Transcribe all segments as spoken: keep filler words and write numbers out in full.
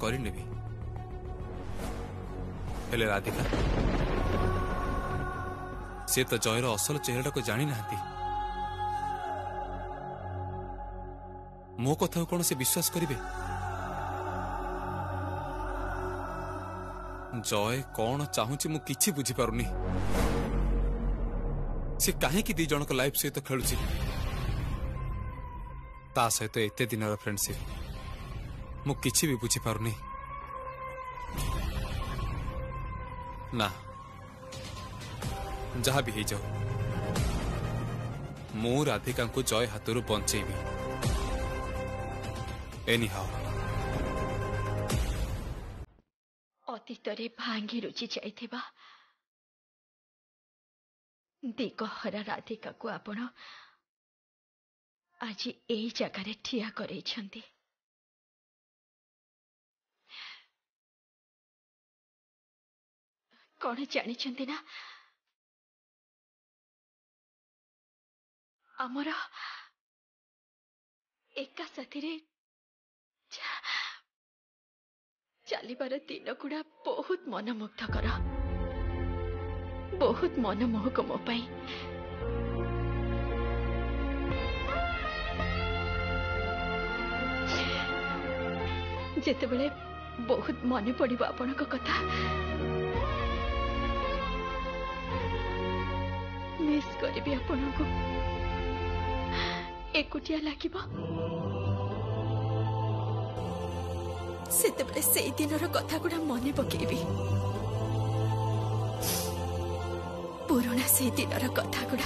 करनेबी हेले राधिका से तो जयर असल चेहरा को जानी ना मो कथा कौन से विश्वास करेंगे जय कौन चाहूची मु किछि बुझी पारुनी से काहे की दी जन को लाइफ सहित खेलुची ता सहित एते दिन फ्रेंडशिप मु किछि भी बुझी पारुनी ना जहाँ भी जाओ मु राधिका को जय हाथरू बंचेबी एनी हाउ अतीतरे भांगी रुचि जाइथिबा दिगहरा राधिका को आपण आज एई जगह ठिया करैछंती कौन जानी ना आमर एका साथी चलिबार दिन गुड़ा बहुत मनमुग्धकर बहुत मनमोहक मो पाई जेतेबेले बहुत मन पड़िबो आपनक कथा मिस करिबी आपनक एकुटिया लागिबो सेतेबेले सेई दिनर कथा गुड़ा मने पकेबी पुराना से दिनर कथा गुड़ा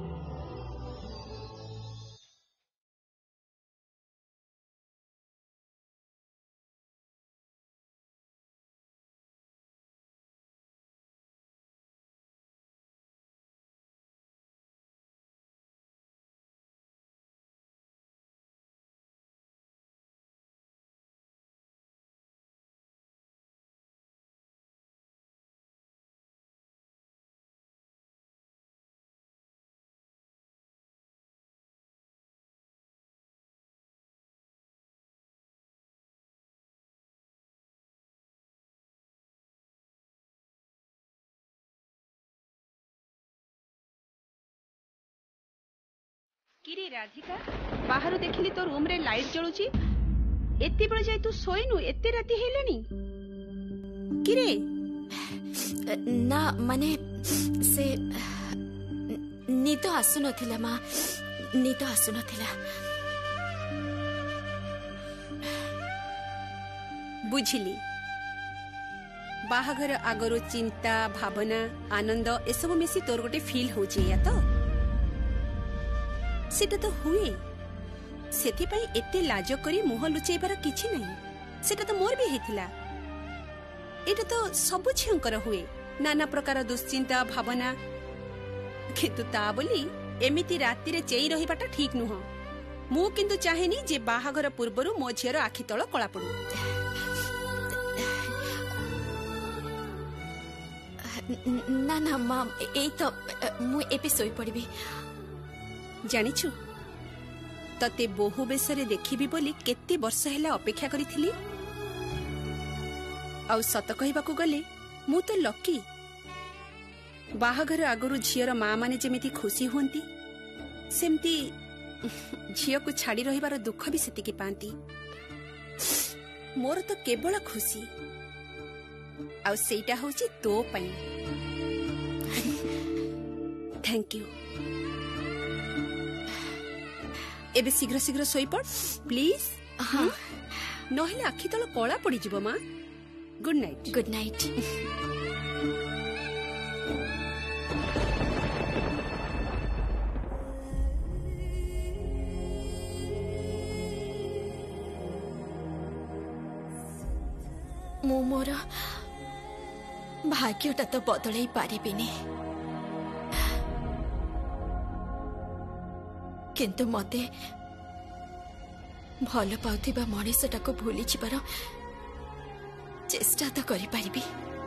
किरे राधिका बाहर देखिली तो रूम रे लाइट जलुची एत्ते बळे जाय तू सोइनु एत्ते राती हेलेनी किरे ना माने से नींद आसु नथिला मा नींद आसु नथिला बुझिली बाहाघर आगरो चिंता भावना आनंद एसबु मिसी तोर गोटे फील होची या तो सेटा तो हुए सेति पई एते लाज करी मुह लुचेबार किछि नहीं सेटा तो मोर भी हेतिला एटा तो सब झियंकर हुए नाना प्रकार दुश्चिंता भावना किंतु ता बोली एमिति राति रे चेई रहिबाटा ठीक नुह मु किंतु चाहेनी जे बाहाघर पूर्वरु मो झियर आखि तळ कळा पडू ना ना मां ए तो मु एपे सोई पड़बी जानिछु तते बहु बेसरे देखिबी बोली केते वर्ष हैला अपेक्षा करिथिली आउ सत कहिबाकू गले मु तो लकी बाहाघर आगरु झियर मां माने जेमिति खुशी होंती सेमती झियो को छाड़ी रहिबार दुख भी सेति की पांती मोर तो केवल खुशी आउ सेटा होची तो पई थैंक यू एबे शीघ्र शीघ्र सोई पड़ प्लीज हाँ नहले आखि तल कला पड़ी जीवो मां गुड नाइट गुड नाइट मु मोर भाग्यटा तो बदलई पारिबिनी किंतु मते भल पाउथिबा मनीषटा को भूली जिबार चेष्टा तो करि पारिबी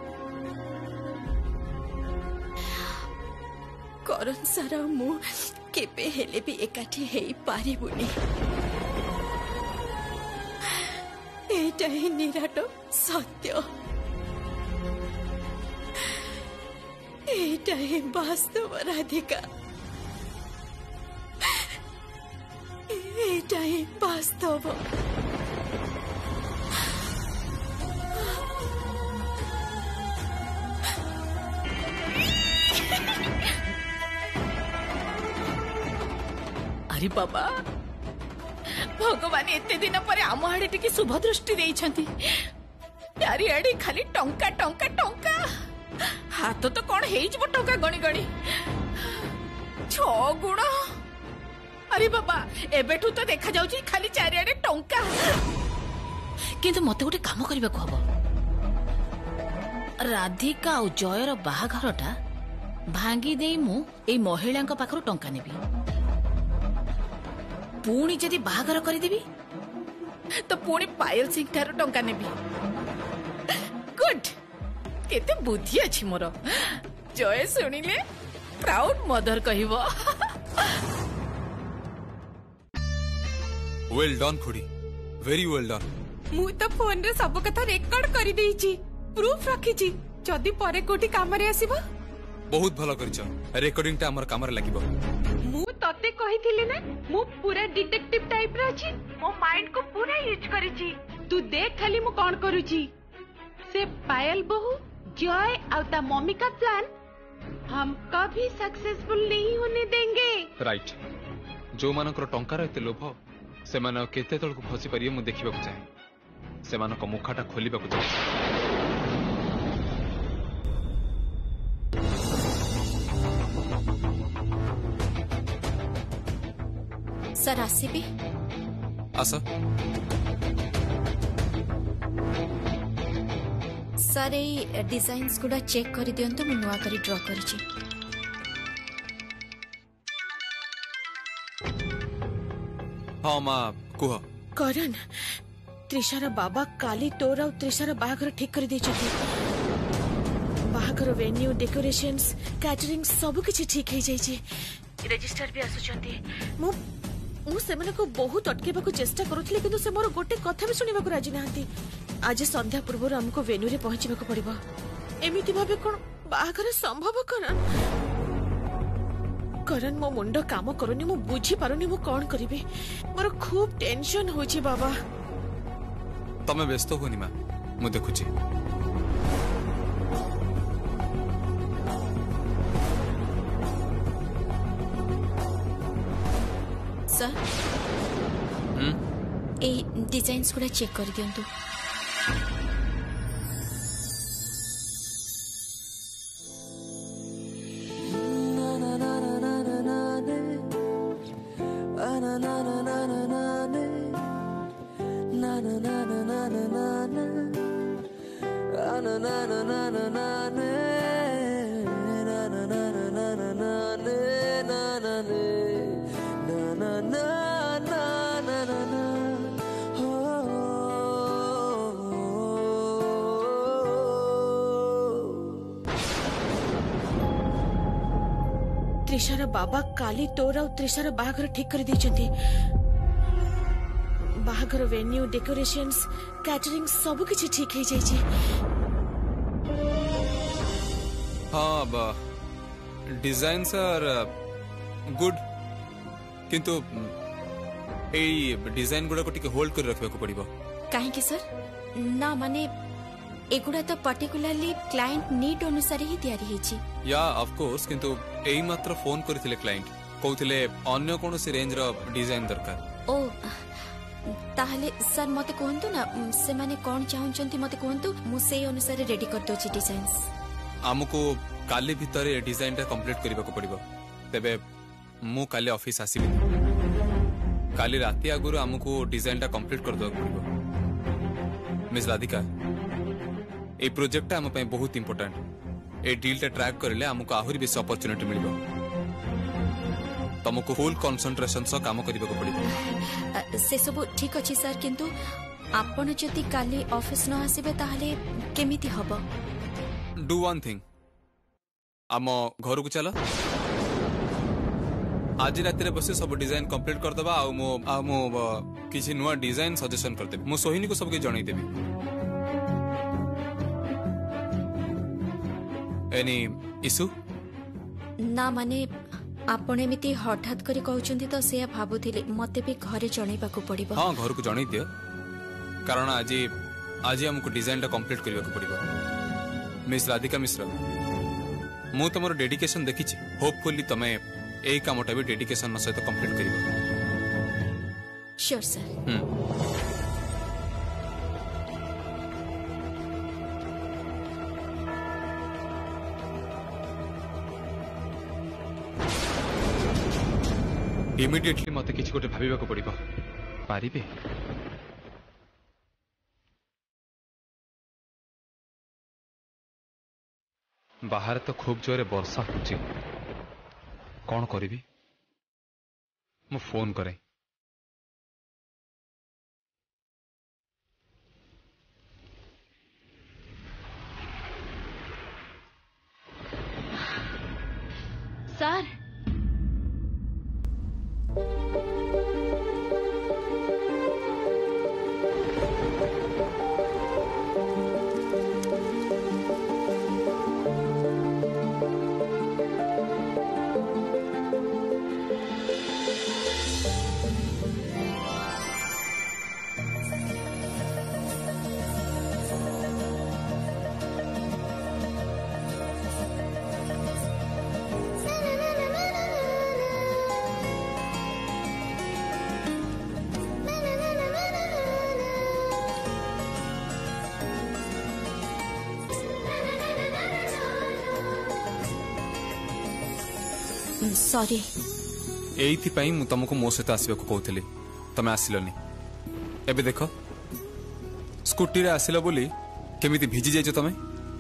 करण सारा मु केबे हेले भी एकाठी हेई पारिबुनी एटा ही निराट सत्य एटा ही वास्तव राधिका एटा ही वास्तव अरे बाबा भगवान एते दिन पर आम आड़े टिके शुभ दृष्टि देइछंती चारिआडे खाली टंका टंका टंका हाथ तो कौन हेइजबो टंका गणी गणी छ गुण अरे बाबा एबेठू तो देखा जाउची खाली चारिआडे टंका किंतु मते गोटे काम करबा को हबो राधिका और जयर बाहाघरटा भांगी देई मु ए महिला पाखरु टंका नेबी पुणी जदि बाहागर करदेवी तो पुणी पायल सिंह ठार टंका नेबी गुड केते बुद्धि अछि मोर जय सुनिले प्राउड मदर कहिबो वेल डन खुड़ी वेरी वेल डन मु तो फोन रे सब कथा रेकॉर्ड करी देइची प्रूफ रखी छी जदि परे कोठी काम रे आसीबो बहुत भलो करिछ रेकॉर्डिंग टा हमर काम रे लागिबो मु तते कहिथिली ना मु पूरा डिटेक्टिव टाइप रे अछि मो माइंड को पूरा यूज करिची तू देख खाली मु कोन करूची से पायल बहू जय और ता मम्मी का प्लान हम कभी सक्सेसफुल नहीं होने देंगे राइट जो मानकर टंकार एते लोभ से मान केते तळ को फसी परिए मु देखिबा को चाहे से मान को मुखाटा खोलिबा को चाहे सर आसीबे आसा सर ए डिजाइन्स गुडा चेक करि दियंतो मु नुआ करी ड्रा करिछि हां मा कुह करण त्रिशार बाबा काली तोर और त्रिशार बाहागर ठीक कर देछथि बाहागर वेन्यू डेकोरेशंस कैटरिंग सब किछि ठीक हे जाई छी रजिस्टर भी आसुचंती मु मु सेमने को बहुत अटकेबा को चेष्टा करूथले किंतु से मोर गोटे कथा भी सुनिबा को राजी नाहंती आज संध्या पूर्व हमको वेन्यू रे पहुंचीबा को पड़िबो एमिति भाबे कोन बाहागर संभव करण करण मो मुंड काम करूनी मु बुझी पारुनी मु कोन करिबे मोर खूब टेंशन होची बाबा तमे व्यस्त होनी मा मु देखुची सर हम ए डिजाइन्स गुडा चेक कर दियंतो त्रिशार बाबा काली तोर और त्रिशार बाहागर ठीक कर देछथि बाहागर वेन्यू डेकोरेशंस कैटरिंग सब किछि ठीक हे जाई छी हां बा डिजाइन्स आर गुड किंतु ए डिजाइन गुडा को टिके होल्ड कर रखबा को पड़िबो काहे के सर ना माने एगुडा तो पर्टिकुलरली क्लाइंट नीड अनुसार ही तैयारी हेची या ऑफ कोर्स किंतु एई मात्र फोन करथिले क्लाइंट कहथिले अन्य कोनोसी रेंज रो डिजाइन दरकार ओ ताहले सर मते कोहंतु ना से माने कोन चाहउचंती मते कोहंतु मु सेई अनुसार रेडी कर दोची डिजाइन्स हमको काली भीतर ए डिजाइन टा कंप्लीट करबा को पड़िबो तबे मु काली ऑफिस आसीबी काली राती आगुरु हमको डिजाइन टा कंप्लीट कर दो पड़िबो मिस राधिका ए प्रोजेक्ट हम पे बहुत इंपोर्टेंट ए डील टा ट्रैक करले हमको आहुरी बेसी अपॉर्चुनिटी मिलिबो तुमको फुल कंसंट्रेशन से काम करबा को पड़िबो से सब ठीक अछि सर किंतु आपण जति काली ऑफिस न आसीबे ताहले केमिति हबो डू वन थिंग आम घर को चलो आज राति बस सब डिजाइन कंप्लीट करदबा आ मो आ मो किसी नुआ डिजाइन सजेशन करदेबी मो सोहिनी को सबके जणै देबी एनी इशू ना माने आपण एमिति हठात करी कहउचंती तो से भाबुथिले मते भी घरे जणैबाकू पड़िबो। हां घर को जणै दियो कारण आज आज हमको डिजाइन टा कंप्लीट करबा को पड़िबो। मिस राधिका मिश्रा मु तमरो डेडिकेशन देखिछि होपफुली तमे एई कामटा भी डेडिकेशन सहित कंप्लीट करिवो। Sure sir. इमिडिएटली मते किछि गोटे भाबिबा को पड़िबो पारिबे। बाहर तो खूब जोरे वर्षा होची कौन करी मु फोन करे। सर सॉरी एइथिपाई मु तुमको मो सहित आसबाक कहूली तमे आसिलनी। एबे देख स्कूटी रे आसिल बोली केमिति भिजी जाइछ तमे।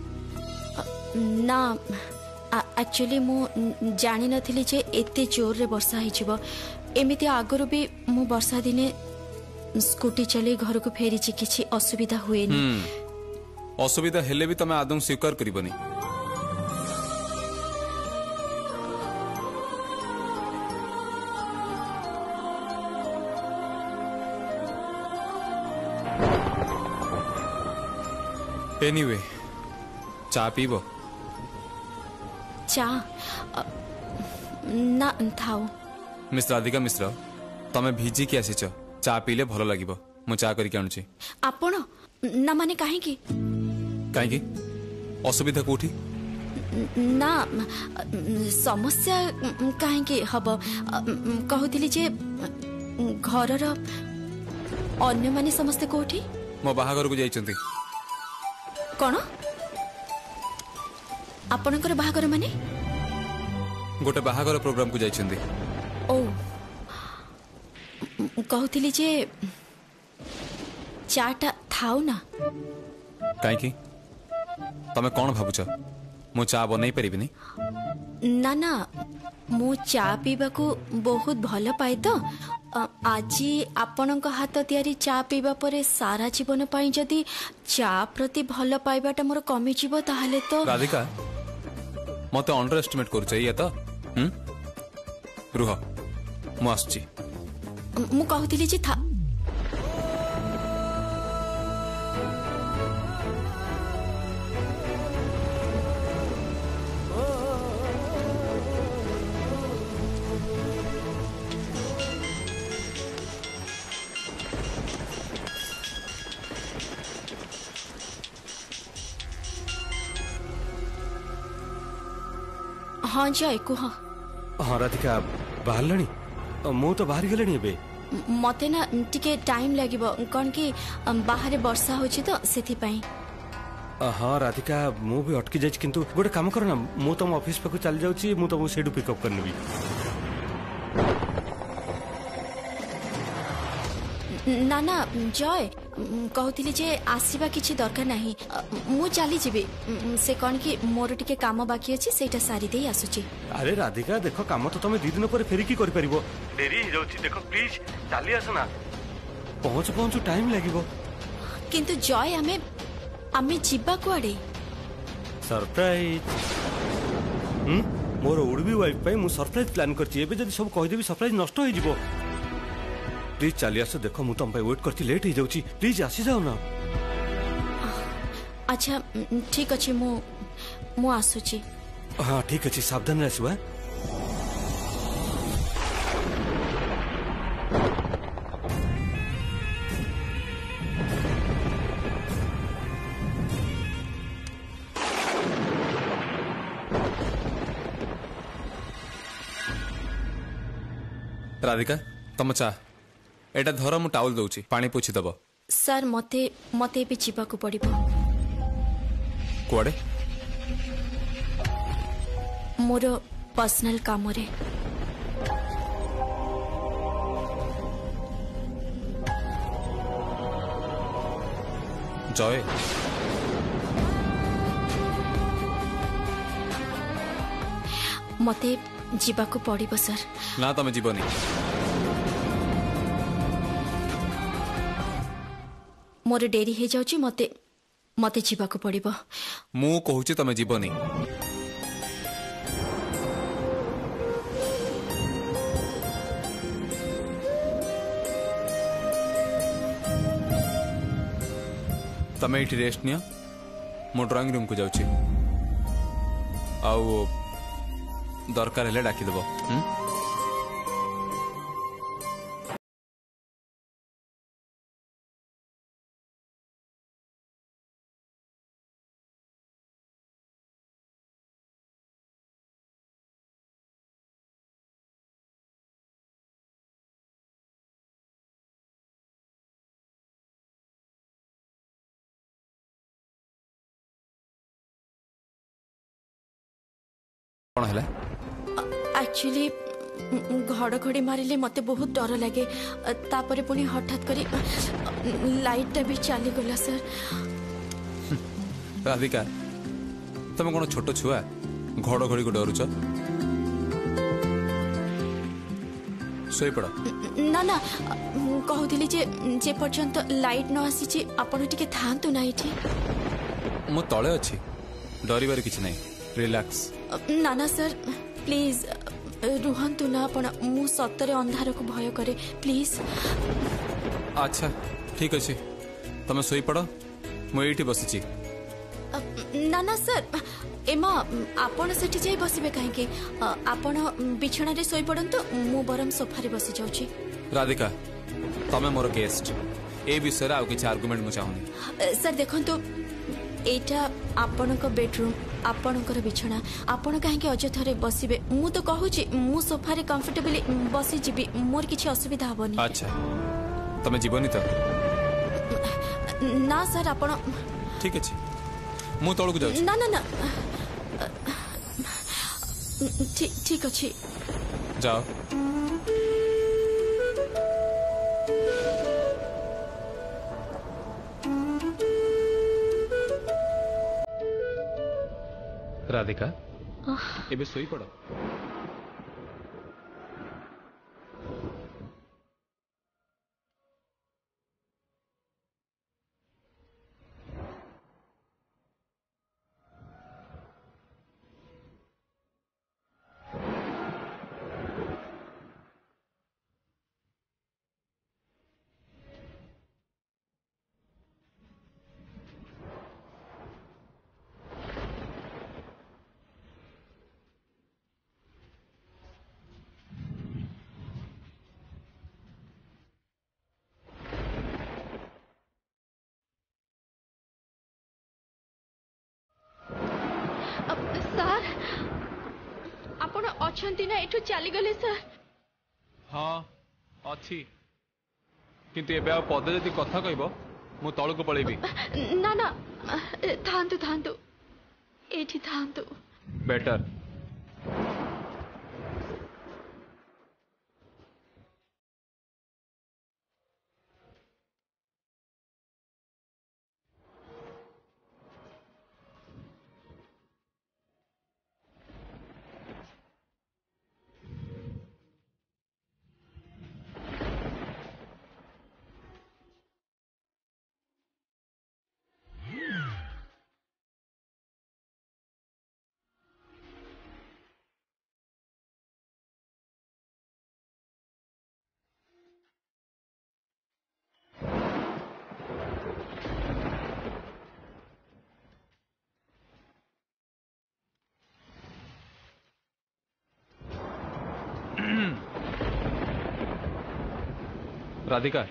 ना एक्चुअली मु जानि नथिली जे एते जोर रे वर्षा हिजिबो। एमिति आगरो भी मु वर्षा दिने स्कूटी चले घर को फेरी छि किछि असुविधा हुएनी। असुविधा हेले भी तमे आदम स्वीकार करिबनी। एनीवे चा पीबो। चा ना थाओ। मिस राधिका मिश्रा तमे भिजी की आसीच चा पीले भलो लागिबो मु चा करी आनुची। आपण ना माने काहे की काहे की असुविधा कोठी ना समस्या काहे की हबो कहउतिली जे घरर अन्य माने समस्त कोठी मो बाहागर को जाइचंती। कौन आपणकर बाहागर माने गोटे बाहागर प्रोग्राम को जाइचंदी। ओ कहउतिली जे चाटा थाउ ना काहे की तमे कोन भाबुछ मु चा बनै परिबिनी। ना ना मु चा पीबा को बहुत भल पाए तो आज आपणक हाथ तैयारी चा पीबा परे सारा जीवन पाई जदि चा प्रति भल पाइबाटा मोर कमी जीवो ताहले तो। राधिका मते अंडर एस्टिमेट करूछ ये तो हम रुह मु आछी। मु कहउतिली जे था हाँ जय कुह। हाँ राधिका बाहरलानी मु तो बाहर गलेनी एबे। मते ना टिके टाइम लागिबो कोन की बाहर वर्षा होची तो सेथि पई। हाँ राधिका मु भी अटकी जाइछ किंतु गोटे काम कर ना मु तुम ऑफिस पे चल जाउची मु तुम सेडू पिकअप करनेबी। ना ना जय कहउतिली जे आसीबा किछि दरकार नाही मु चली जिबे से कोन की मोर टिके काम बाकी अछि सेटा सारी देई आसुची। अरे राधिका देखो काम तो तुम दी दिन पर फेरी की करि परिबो देरी हो जाउची देखो प्लीज चली आस ना पहुंच पहुंच टाइम लागिबो। किंतु जय हमें हमें जिबा कुआडे सरप्राइज। हम मोर उड़बी वाइफ पे मु सरप्राइज प्लान करछि एबे जदी सब कहि देबी सरप्राइज नष्ट होई जिवो प्लीज चली आस देखो मु तुम पे वेट करछि लेट हो जाउछि प्लीज आसी जाओ ना अच्छा ठीक अछि मु मु आसुछि हां ठीक अछि सावधान रहसु राधिका तुम चा एटा धर मु टाउल दउछि पानी पोछि दबो सर मते मते भी जीवा को पड़िबो कोडे मोर पर्सनल काम रे जय मते जीवा को पड़िबो सर ना तमे जीवनी मोर डेरी हे जाउची मते मते जीवा को पड़िबो मु कहूची तमे जीवनी तमे इठी रेस्ट निया मो ड्राइंग रूम को जाउची आउ दरकार हेले डाकी देबो कौन है एक्चुअली घड़घड़ी मारिले मते बहुत डर लगे तापरे पुणी हठात करी लाइट भी चली गला सर राधिका तुम कौन छोट छुआ घड़घड़ी को डरुच सोई पड़ ना ना कहूली जे जे पर्यंत लाइट न आसी आपण टिके थांतु ना इठी मु तळे अछि डरिबार किछि नै रिलैक्स ना ना सर प्लीज रुहंतु ना आपण मु सतरे अंधार को भय करे प्लीज अच्छा ठीक अछि तमे सोई पड़ मु एठी बसिछि ना ना सर एमा आपण सेठी जाई बसिबे काहे के आपण बिछणा रे सोई पड़ंतु मु बरम सोफा रे बसि जाउछि राधिका तमे मोर गेस्ट ए विषय रे आ किछ आर्गुमेंट मु चाहुनी सर देखंतु एटा आपणक बेडरूम आपणकर बिछणा आपण काहे अजथरे बसिबे मु तो कहूची मु सोफा रे कंफर्टेबली बसि जीबी मोर किछि असुविधा हबनी अच्छा तमे जीवनी तो ना सर आपण ठीक अछि मु तळku जाउछी ना ना ना ठीक ठीक अछि जाओ राधिका एबे सोई पड़ सर आपण अछंती ना एठू चली गले सर हाँ अच्छी किंतु एबे आ पदे जदि कथा कहबो मु तळku पळेबी ना ना थांतु थांतु एठी थांतु बेटर राधिका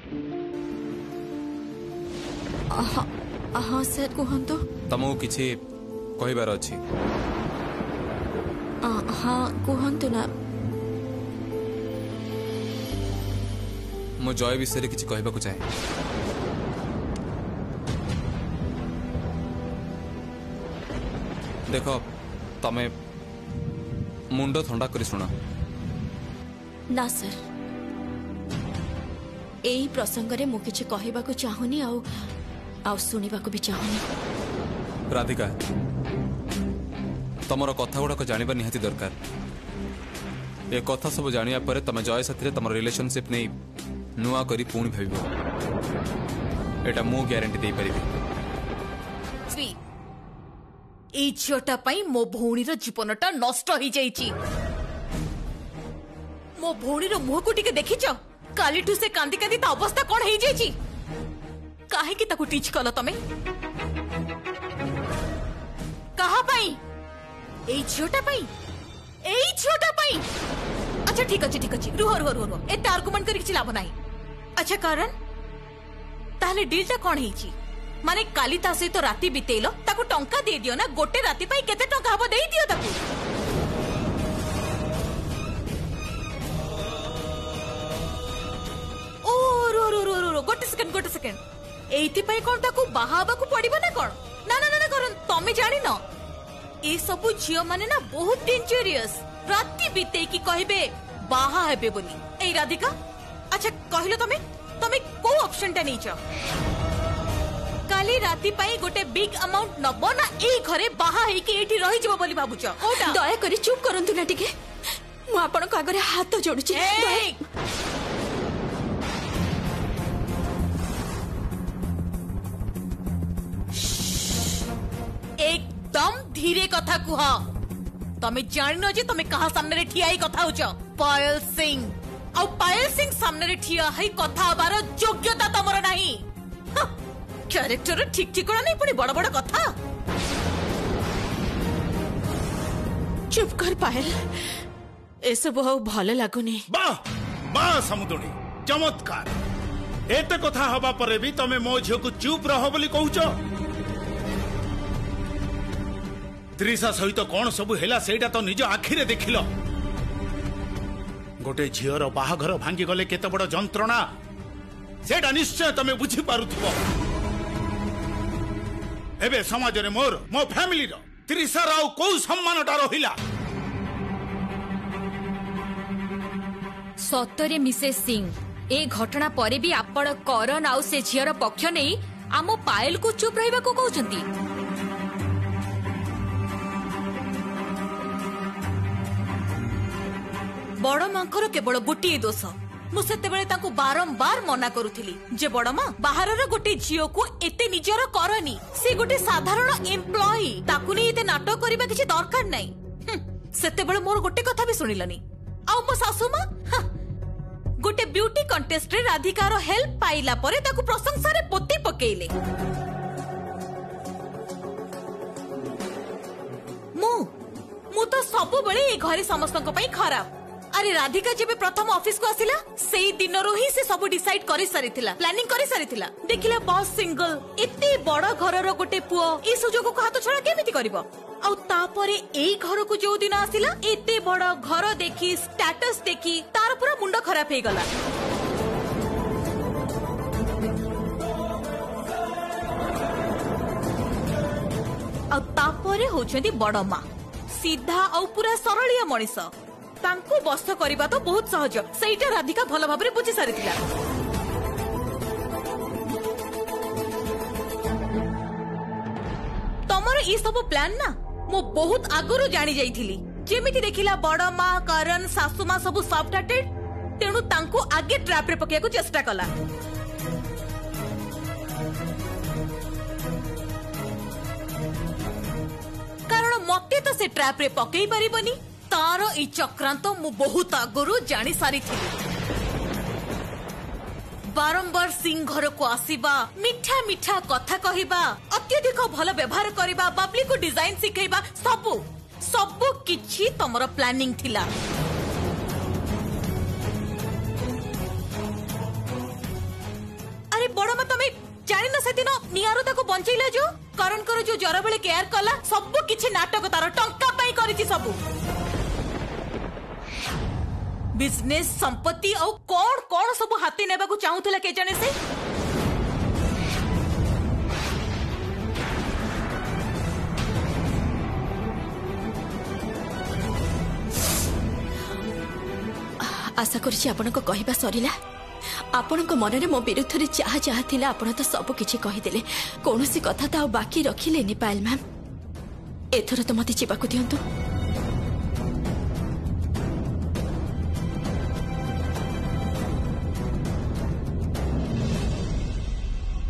हाँ सर कहतु तुमको किसी कहबार अच्छी हाँ कहतु ना मो जय विषय किसी कहबा चाहे देख तमे मुंड ठंडा कर शुण ना सर यही प्रसंग रे मु किछि कहबाकू चाहुनी आउ आउ सुनिबाकू भी चाहुनी राधिका तमर कथा गुड़ाक जानिबा निहाती दरकार ए कथा सब जानिया परे तमे जय साथी तमर रिलेशनशिप नहीं नुआ करी पुणी भाव एटा मु ग्यारंटी दे परिबी এই ঝিওটা পাই মো ভৌণীর জীবনটা নষ্ট হই যাইছি মো ভৌণীর মুহকু টিকে দেখিছ কালিঠু সে কান্দি কান্দি তা অবস্থা কোন হই যাইছি কাহে কি তাকু টিচ কল তমে কাহা পাই এই ঝিওটা পাই এই ঝিওটা পাই আচ্ছা ঠিক আছে ঠিক আছে রুহ রুহ রুহ এতে আর্গুমেন্ট করি কিছু লাভ নাই আচ্ছা কারণ তাহলে ডিলটা কোন হইছি माने काली ता सहित राति बितेल ताको टंका दे दियो ना गोटे राति पाई केते टंका हबो देई दियो ताको ओ रो रो रो रो गोटे सेकंड गोटे सेकंड एइति पाई कोन ताको बाहाबा को पड़िबो ना कोन ना ना ना करन तमे जानि न ए सब झियो माने ना बहुत डेंजरियस राति बिते की कहबे बाहा हेबे बोली ए राधिका अच्छा कहलो तमे तमे को ऑप्शन ता नैचो काली राति पाई गोटे बिग अमाउंट नबो ना ए घरे बाहा हे कि एठी रहि जबो बोली बाबूच कोटा दया करी चुप करंतु ना टिके मु आपन को आगरे हाथ जोडु छी एकदम धीरे कथा कुह तमे जानिनो जे तमे कहा सामने रे ठियाई कथा होच पायल सिंह आ पायल सिंह सामने रे ठिया है कथा हबार योग्यता तमर नाही कैरेक्टर ठीक ठिकना नहीं पड़ी बड़ बड़ कथा चुप कर पायल ऐसे बहुत भल लगुनी वाह वाह समुदुणी चमत्कार एते कथा हबा परे भी तमे मो झियो को चुप रहो बोली कहूच त्रिशा सहित कौन सब हेला सेटा तो निज आखिरे देखिल गोटे झियर बाहाघर भांगी गले केते बड़ जंत्रणा सेटा निश्चय तमे बुझी पारुथिबो एबे समाज रे मोर मो फैमिली रो त्रिशा राव को सम्मानटा रहिला सतरे मिसेस सिंह ए घटना परे भी आपण करन आउ से झियर पक्ष नहीं आम पायल को चुप रहिबा को कहउचंती बड़ मांकर केवल गोटे दोष मु सेतेबेले तांको बारंबार मना करूथिली जे बड़ मां बाहरर गोटे झियो को एते निजर करनी से गोटे साधारण एम्प्लॉई ताकू नै एते नाटक करबा किछि दरकार नै सेतेबेले मोर गोटे कथा भी सुनिलनी आ मो सासु मां गोटे ब्यूटी कंटेस्ट रे राधिकार हेल्प पाइला परे ताकू प्रशंसा रे पोती पकेइले मु मु तो सब बेले ए घरे समस्त को पई खराब अरे राधिका जेबे प्रथम ऑफिस को आसिला सेई दिन रो ही से सब डिसाइड करि सारिथिला प्लानिंग करि सारिथिला देखिला बॉस सिंगल एते बड़ घर रो गोटे पुओ ई सुजोग को हाथ छड़ा केमिति करबो आ तापरे एई घर को जो दिन आसिला एते बड़ घर देखि स्टेटस देखि तार पूरा मुंड खराब हे गला आ तापरे होछंती बड़ मां सीधा आ पूरा सरलिया मनिष तांको बस करबा तो बहुत सहज सेटा राधिका भल भाबरे बुझी सारिथिला तमर ई सब प्लान ना मो बहुत आगुरु जानी जाइथिली जेमिति देखिला बड़ मां करण सासु मां सब सॉफ्ट हार्टेड तेनु तांको आगे ट्रैप रे पकिया को चेष्टा कला कारण मते तो से ट्रैप रे पकई परिबनी तार ई चक्रांत मु बहुत आगुरु जानी सारी थी बारंबार सिंह घर को आसीबा मिठा मिठा कथा कहिबा अत्यधिक भल व्यवहार करिबा बबली को डिजाइन सिखेबा सबु सबु किछि तमरो प्लानिंग थिला से दिन नियारो ताको बंचैला जो करण कर जो जर बेले केयर कला सब किछि नाटक तार टंका पाई करिछि सब बिजनेस संपत्ति और कौन कौन सब हाथी नेबा को चाहूथला के जाने से आशा करछि आपनको कहबा सरिला आपनको मनरे मो विरुद्धरे चाह चाह थिला आपण तो सब किछि कहिदेले कोनोसी कथा ता बाकी रखिलेनी पायल मैम एथर तो मते चिबाकु दियंतु